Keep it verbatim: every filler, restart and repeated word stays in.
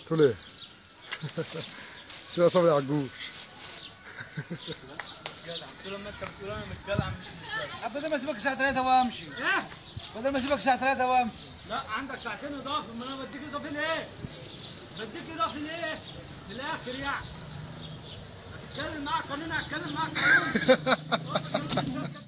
تقول ايه؟ كده صبري عجوز. قلت له لما انت بتقول انا متجلع مش متجلع. بدل ما اسيبك الساعه ثلاثة وامشي. ايه؟ بدل ما اسيبك الساعه ثلاثة وامشي. لا عندك ساعتين اضافه، ما انا بديك اضافه ليه؟ بديك اضافه ليه؟ في الاخر يعني. هتتكلم معاك قانون، هتكلم معاك قانون.